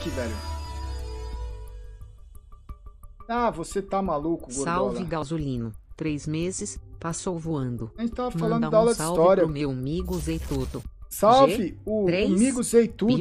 link, velho. Ah, você tá maluco, Gordola. Salve, Gasolino. 3 meses, passou voando. A gente tava falando Manda da aula um de salve história. pro meu amigo Zeituto. Salve, o amigo Zeituto.